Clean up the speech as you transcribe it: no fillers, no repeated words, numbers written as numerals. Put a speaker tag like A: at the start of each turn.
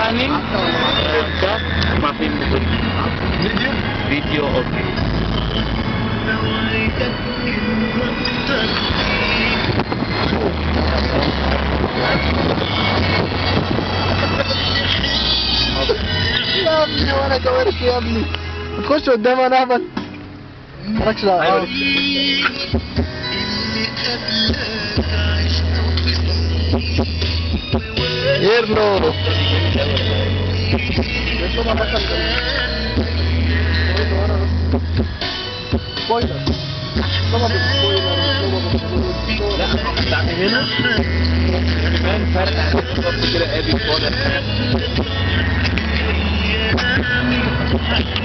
A: يعني ده ما في فيديو اوكي.
B: يا ابني وانا كوارث يا ابني. تخش قدام انا اهبل. مالكش دعوه. يرلو سبويلر.
A: لا بتاعت هنا كمان فرق عن بالظبط كده ادي خالص.